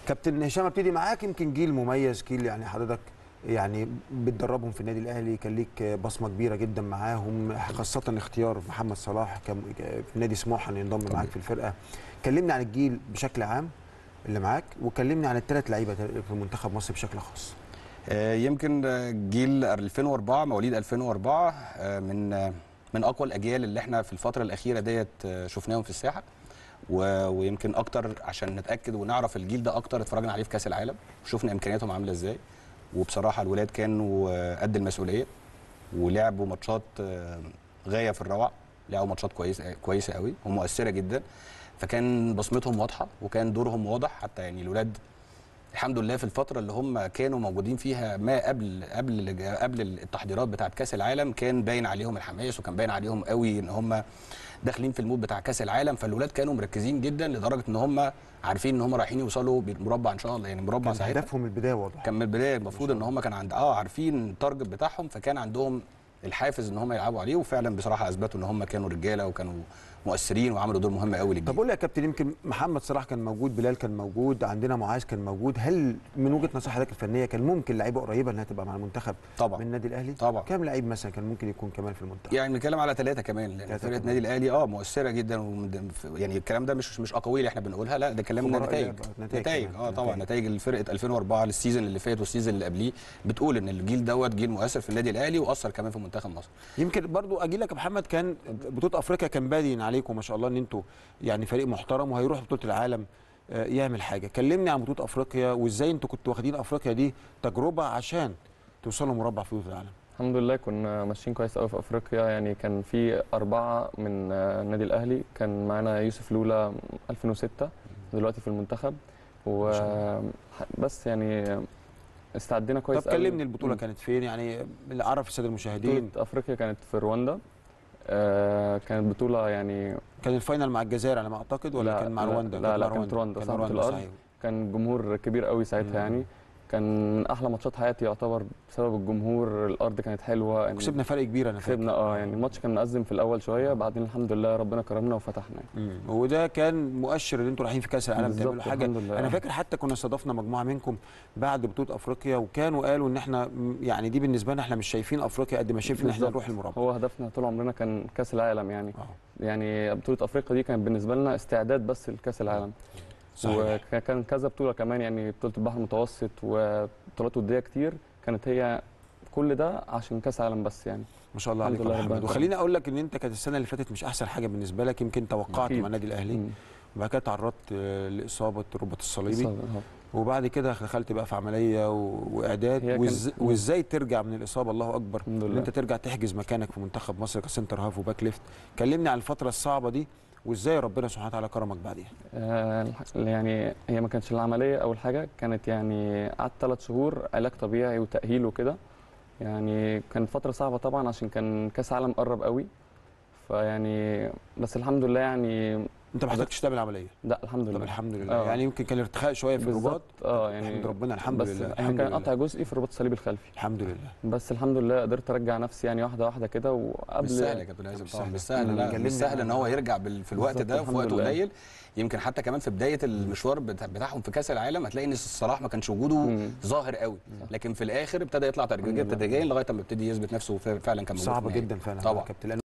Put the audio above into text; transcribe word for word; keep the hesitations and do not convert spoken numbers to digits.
كابتن هشام ابتدي معاك. يمكن جيل مميز، جيل يعني حضرتك يعني بتدربهم في النادي الاهلي، كان ليك بصمه كبيره جدا معاهم، خاصه اختيار محمد صلاح كان في نادي سموحه انه ينضم معاك في الفرقه. كلمني عن الجيل بشكل عام اللي معاك، وكلمني عن الثلاث لعيبه في منتخب مصر بشكل خاص. يمكن جيل ألفين وأربعة، مواليد ألفين وأربعة، من من اقوى الاجيال اللي احنا في الفتره الاخيره ديت شفناهم في الساحه، ويمكن اكتر عشان نتاكد ونعرف الجيل ده اكتر اتفرجنا عليه في كاس العالم وشفنا امكانياتهم عامله ازاي. وبصراحه الولاد كانوا قد المسؤوليه ولعبوا ماتشات غايه في الروعه، لعبوا ماتشات كويسه كويسه قوي ومؤثره جدا، فكان بصمتهم واضحه وكان دورهم واضح. حتى يعني الولاد الحمد لله في الفتره اللي هم كانوا موجودين فيها ما قبل قبل قبل التحضيرات بتاعه كاس العالم كان باين عليهم الحماس، وكان باين عليهم قوي ان هم داخلين في المود بتاع كاس العالم. فالولاد كانوا مركزين جدا لدرجه ان هم عارفين ان هم رايحين يوصلوا بالمربع ان شاء الله، يعني مربع ساعتها كان هدفهم البدايه واضح، كان من البدايه المفروض ان هم كان عند اه عارفين التارجت بتاعهم، فكان عندهم الحافز ان هم يلعبوا عليه، وفعلا بصراحه اثبتوا ان هم كانوا رجاله وكانوا مؤثرين وعملوا دور مهم قوي للجيل. طب قول لي يا كابتن، يمكن محمد صلاح كان موجود، بلال كان موجود، عندنا معاذ كان موجود، هل من وجهه نظر حضرتك الفنيه كان ممكن لعيبه قريبه انها تبقى مع المنتخب طبعا من النادي الاهلي؟ طبعا. كام لعيب مثلا كان ممكن يكون كمان في المنتخب؟ يعني بنتكلم على ثلاثه كمان، لان فرقه النادي الاهلي اه مؤثره جدا، يعني الكلام ده مش مش اقاويل احنا بنقولها، لا ده كلامنا نتائج نتائج اه طبعا نتائج الفرقه ألفين وأربعة للسيزون اللي فات والسيزون اللي قبليه بتقول ان الجيل دوت جيل مؤثر في النادي الاهلي واثر كمان في منتخب مصر. يمكن برضو اجي لك يا محمد، كان بطوله افريقيا كان باين عليكم ما شاء الله ان انتوا يعني فريق محترم وهيروح بطوله العالم يعمل حاجه. كلمني عن بطوله افريقيا وازاي انتوا كنتوا واخدين افريقيا دي تجربه عشان توصلوا مربع في بطوله العالم. الحمد لله كنا ماشيين كويس قوي في افريقيا، يعني كان في اربعه من النادي الاهلي، كان معانا يوسف لولا ألفين وستة دلوقتي في المنتخب وبس، يعني استعدينا كويس. طب كلمني البطوله كانت فين، يعني عرف الساده المشاهدين. بطوله افريقيا كانت في رواندا، آه كانت بطوله يعني كان الفاينل مع الجزائر على ما اعتقد، ولا لا كان مع رواندا؟ لا لا, لا كانت رواندا صاحبة الارض. كان جمهور كبير قوي ساعتها، يعني كان احلى ماتشات حياتي يعتبر بسبب الجمهور. الارض كانت حلوه، يعني كسبنا فرق كبير. انا كسبنا اه يعني الماتش كان مأزم في الاول شويه، بعدين الحمد لله ربنا كرمنا وفتحنا. يعني وده كان مؤشر ان انتوا رايحين في كاس العالم تعملوا حاجه. لله. انا فاكر حتى كنا استضفنا مجموعه منكم بعد بطوله افريقيا، وكانوا قالوا ان احنا يعني دي بالنسبه لنا احنا مش شايفين افريقيا قد ما شايفين ان احنا نروح المربع. هو هدفنا طول عمرنا كان كاس العالم، يعني آه. يعني بطوله افريقيا دي كانت بالنسبه لنا استعداد بس لكاس العالم. صحيح. وكان كذا بطوله كمان، يعني بطوله البحر المتوسط وبطولات وديه كتير، كانت هي كل ده عشان كاس عالم بس. يعني ما شاء الله عليك يا محمد. وخليني اقول لك ان انت كانت السنه اللي فاتت مش احسن حاجه بالنسبه لك، يمكن توقعت مع النادي الاهلي وبعد كده تعرضت لاصابه الرباط الصليبي، وبعد كده دخلت بقى في عمليه واعداد، وإز... وازاي ترجع من الاصابه الله اكبر ان انت ترجع تحجز مكانك في منتخب مصر كسنتر هاف وباك ليفت. كلمني عن الفتره الصعبه دي وازاي ربنا سبحانه وتعالى كرمك بعديها. آه يعني هي ما كانتش العمليه اول حاجه، كانت يعني قعدت ثلاث شهور علاج طبيعي وتاهيل وكده، يعني كانت فتره صعبه طبعا عشان كان كاس عالم قرب قوي، فيعني بس الحمد لله. يعني انت ما احتجتش تعمل عمليه؟ لا الحمد لله. طب الحمد لله. أوه. يعني يمكن كان ارتخاء شويه في الرباط. اه يعني الحمد ربنا الحمد بس لله. بس كان قطع جزئي في الرباط الصليبي الخلفي الحمد لله، بس الحمد لله قدرت ارجع نفسي يعني واحده واحده كده. وقبل مش سهل يا كابتن هازم طبعا، مش سهل، لا مش سهل ان هو يرجع في الوقت ده وفي وقت قليل. يمكن حتى كمان في بدايه المشوار بتاعهم في كاس العالم هتلاقي ان صلاح ما كانش وجوده ظاهر قوي، لكن في الاخر ابتدى يطلع تدريجيا تدريجيا لغايه ما ابتدي يثبت نفسه فعلا كان موجود. صعب جدا فعلا طبعا.